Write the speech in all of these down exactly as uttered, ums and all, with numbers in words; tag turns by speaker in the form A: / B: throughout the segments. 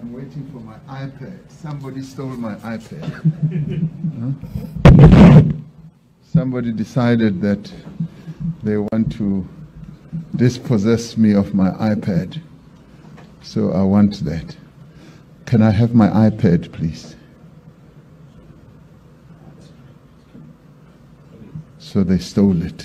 A: I'm waiting for my iPad. Somebody stole my iPad. Huh? Somebody decided that they want to dispossess me of my iPad. So I want that. Can I have my iPad, please? So they stole it.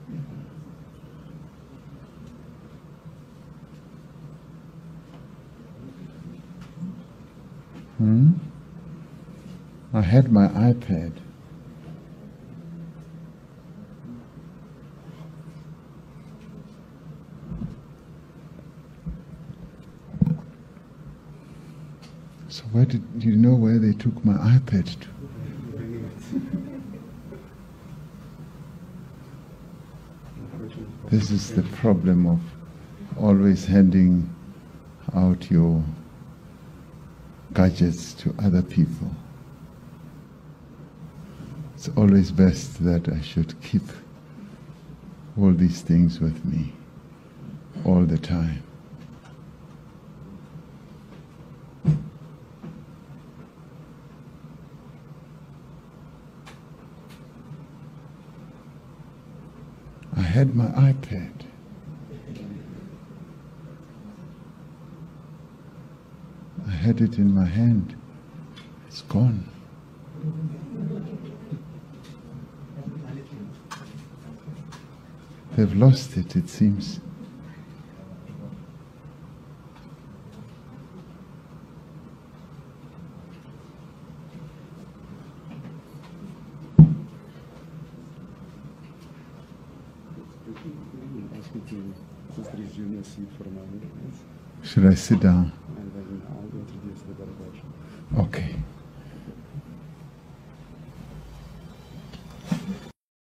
A: Hmm? I had my iPad. So where did you know where they took my iPad to? This is the problem of always handing out your gadgets to other people. It's always best that I should keep all these things with me all the time. I had my iPad. I had it in my hand. It's gone. They've lost it, it seems. Should I sit down?
B: And then I'll introduce the delegation.
A: Okay.